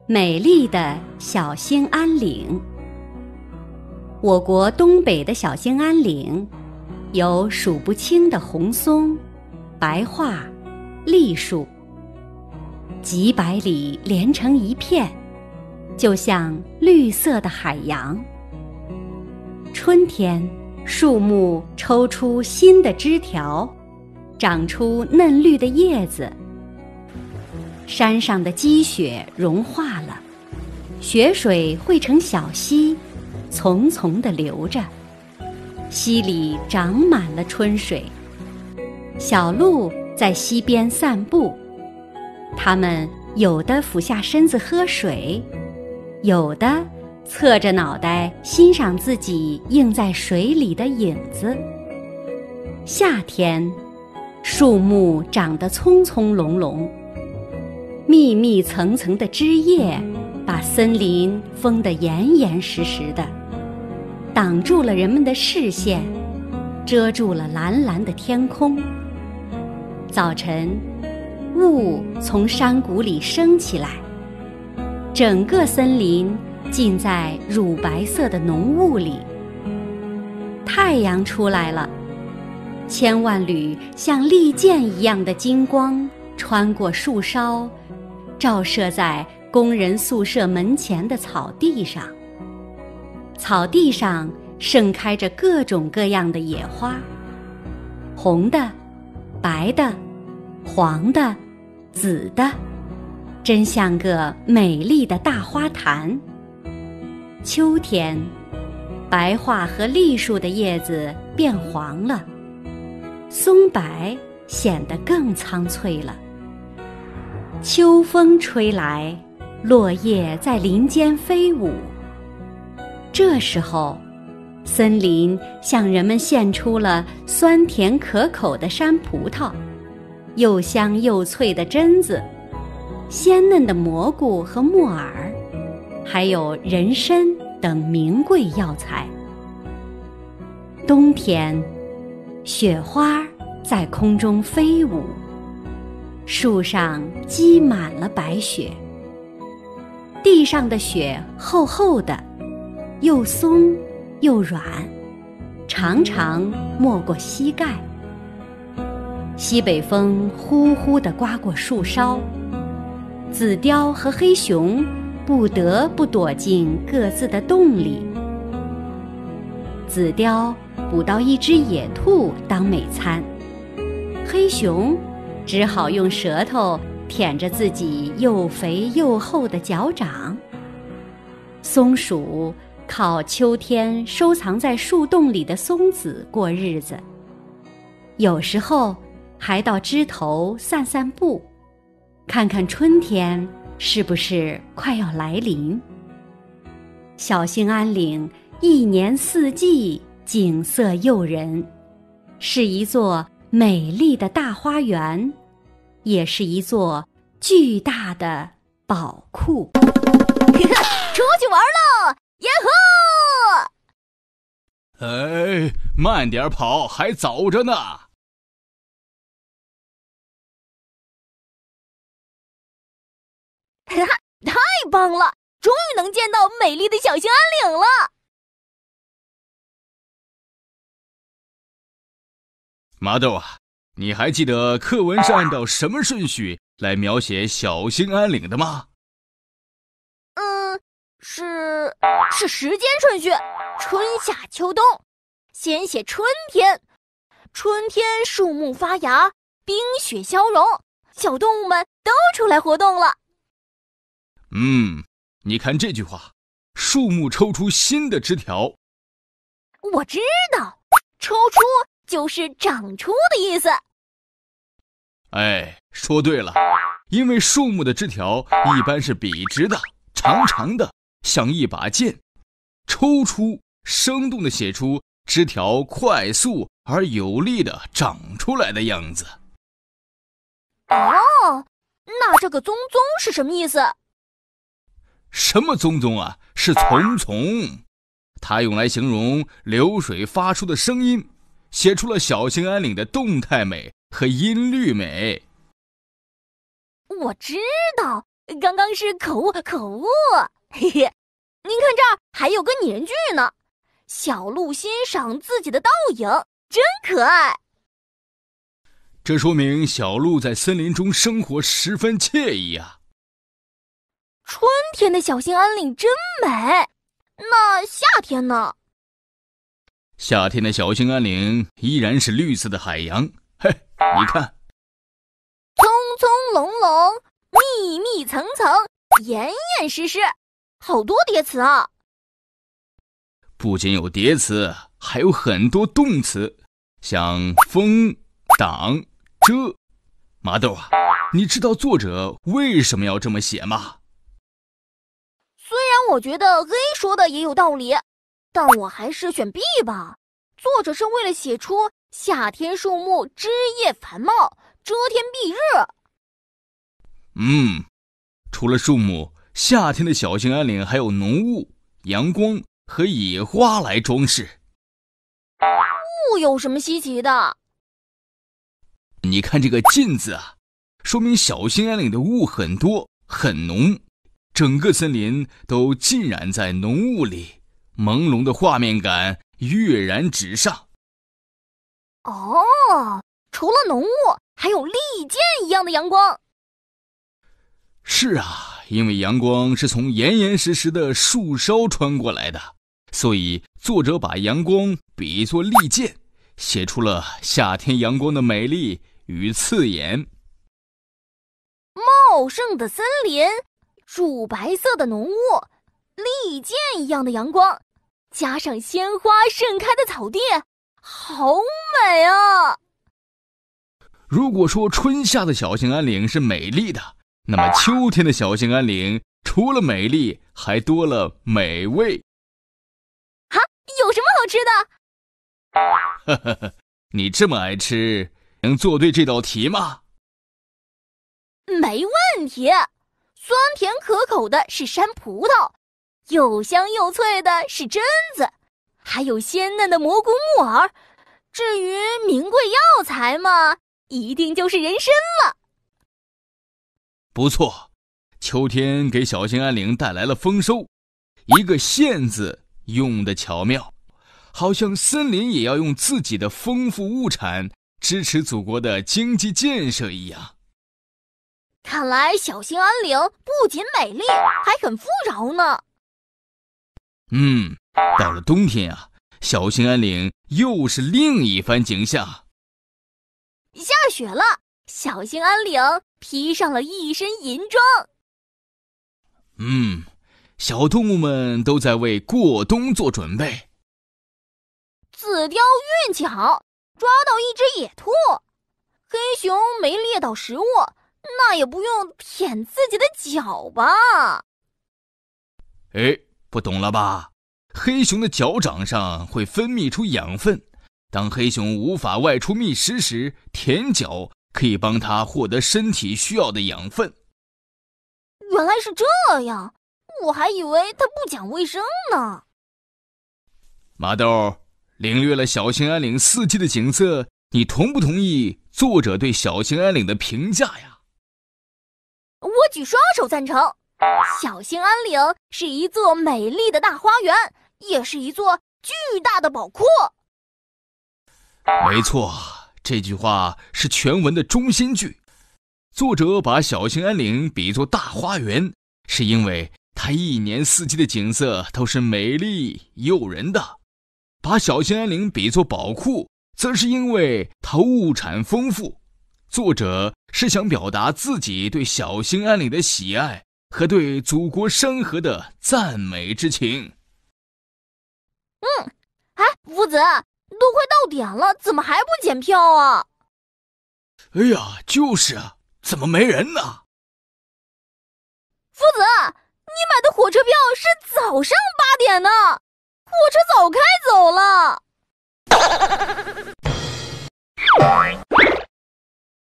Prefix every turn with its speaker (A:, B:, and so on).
A: 美丽的小兴安岭。我国东北的小兴安岭有数不清的红松、白桦、栗树，几百里连成一片，就像绿色的海洋。春天，树木抽出新的枝条，长出嫩绿的叶子。山上的积雪融化了，雪水汇成小溪，淙淙地流着，溪里长满了春水。小鹿在溪边散步，它们有的俯下身子喝水，有的侧着脑袋欣赏自己映在水里的影子。夏天，树木长得葱葱茏茏，密密层层的枝叶把森林封得严严实实的，挡住了人们的视线，遮住了蓝蓝的天空。早晨，雾从山谷里升起来，整个森林浸在乳白色的浓雾里。太阳出来了，千万缕像利剑一样的金光穿过树梢，照射在工人宿舍门前的草地上。草地上盛开着各种各样的野花，红的、白的、黄的、紫的，真像个美丽的大花坛。秋天，白桦和栗树的叶子变黄了，松柏显得更苍翠了。秋风吹来，落叶在林间飞舞。这时候，森林向人们献出了酸甜可口的山葡萄，又香又脆的榛子，鲜嫩的蘑菇和木耳，还有人参等名贵药材。冬天，雪花在空中飞舞，树上积满了白雪，地上的雪厚厚的，又松又软，常常没过膝盖。西北风呼呼地刮过树梢，紫貂和黑熊不得不躲进各自的洞里。紫貂捕到一只野兔当美餐，黑熊只好用舌头舔着自己又肥又厚的脚掌。松鼠靠秋天收藏在树洞里的松子过日子，有时候还到枝头散散步，看看春天是不是快要来临。小兴安岭一年四季景色诱人，是一座美丽的大花园，也是一座巨大的宝库。
B: 出去玩喽！耶
C: 呼！哎，慢点跑，还早着呢。
B: 太棒了，终于能见到美丽的小兴安岭了。
C: 麻豆啊，你还记得课文是按照什么顺序来描写小兴安岭的吗？
B: 是时间顺序，春夏秋冬。先写春天，春天树木发芽，冰雪消融，小动物们都出来活动了。
C: 你看这句话，树木抽出新的枝条。
B: 我知道，抽出就是长出的意思。
C: 哎，说对了，因为树木的枝条一般是笔直的、长长的，像一把剑。抽出，生动地写出枝条快速而有力地长出来的样子。
B: 哦，那这个“棕棕”是什么意思？
C: 什么棕棕啊？是丛丛。它用来形容流水发出的声音，写出了小兴安岭的动态美和音律美。
B: 我知道， 刚刚是口误，嘿嘿。您看这儿还有个拟人剧呢，小鹿欣赏自己的倒影，真可爱。
C: 这说明小鹿在森林中生活十分惬意啊。
B: 春天的小兴安岭真美，那夏天呢？
C: 夏天的小兴安岭依然是绿色的海洋。嘿，你看，
B: 葱葱茏茏，密密层层，严严实实，好多叠词啊！
C: 不仅有叠词，还有很多动词，像风、挡、遮。麻豆啊，你知道作者为什么要这么写吗？
B: 虽然我觉得 A 说的也有道理，但我还是选 B 吧。作者是为了写出夏天树木枝叶繁茂，遮天蔽日。
C: 除了树木，夏天的小兴安岭还有浓雾、阳光和野花来装饰。
B: 雾有什么稀奇的？
C: 你看这个禁字啊，说明小兴安岭的雾很多很浓，整个森林都浸染在浓雾里，朦胧的画面感跃然纸上。
B: 哦，除了浓雾，还有利剑一样的阳光。
C: 是啊，因为阳光是从严严实实的树梢穿过来的，所以作者把阳光比作利剑，写出了夏天阳光的美丽与刺眼。
B: 茂盛的森林，乳白色的浓雾，利剑一样的阳光，加上鲜花盛开的草地，好美啊！
C: 如果说春夏的小兴安岭是美丽的，那么秋天的小兴安岭除了美丽，还多了美味。
B: 哈，有什么好吃的？
C: 你这么爱吃，能做对这道题吗？
B: 没问题，酸甜可口的是山葡萄，又香又脆的是榛子，还有鲜嫩的蘑菇木耳。至于名贵药材嘛，一定就是人参了。
C: 不错，秋天给小兴安岭带来了丰收，一个县字用得巧妙，好像森林也要用自己的丰富物产支持祖国的经济建设一样。
B: 看来小兴安岭不仅美丽，还很富饶呢。
C: 到了冬天啊，小兴安岭又是另一番景象。
B: 下雪了，小兴安岭披上了一身银装。
C: 小动物们都在为过冬做准备。
B: 紫貂运气好，抓到一只野兔。黑熊没猎到食物，那也不用舔自己的脚吧？
C: 不懂了吧？黑熊的脚掌上会分泌出养分，当黑熊无法外出觅食时，舔脚可以帮它获得身体需要的养分。
B: 原来是这样，我还以为它不讲卫生呢。
C: 麻豆，领略了小兴安岭四季的景色，你同不同意作者对小兴安岭的评价呀？
B: 我举双手赞成。小兴安岭是一座美丽的大花园，也是一座巨大的宝库。
C: 没错，这句话是全文的中心句。作者把小兴安岭比作大花园，是因为它一年四季的景色都是美丽诱人的；把小兴安岭比作宝库，则是因为它物产丰富。作者是想表达自己对小兴安岭的喜爱和对祖国山河的赞美之情。
B: 夫子，都快到点了，怎么还不检票啊？
C: 哎呀，就是啊，怎么没人呢？
B: 夫子，你买的火车票是早上8点呢，火车早开走了。